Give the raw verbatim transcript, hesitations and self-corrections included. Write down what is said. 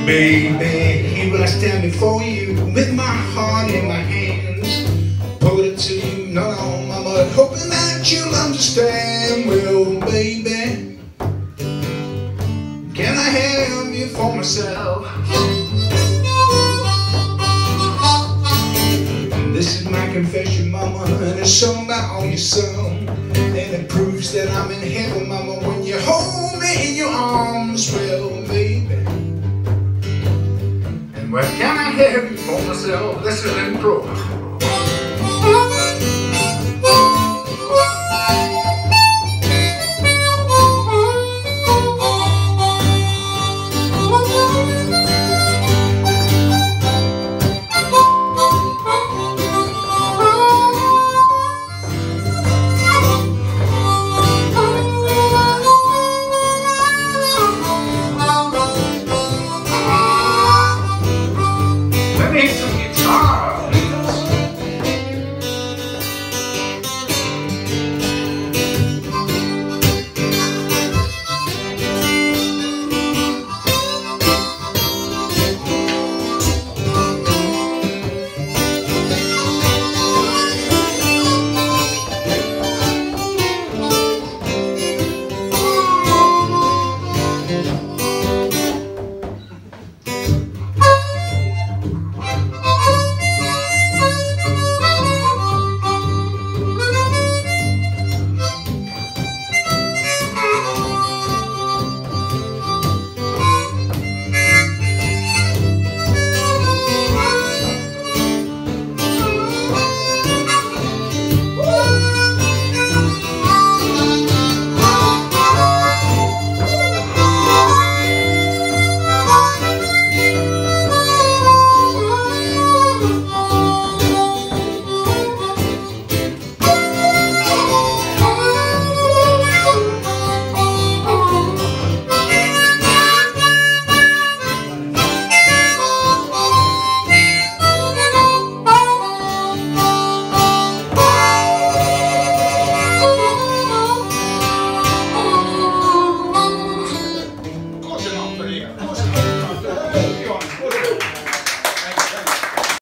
Baby, here I stand before you with my heart in my hands. Put it to you, not on my mud, hoping that you'll understand. Well, baby, can I have you for myself? This is my confession, mama, and it's sung by all your song. And it proves that I'm in heaven, mama, when you hold me in your arms. Well, baby, and what can I have you for myself? This is an intro.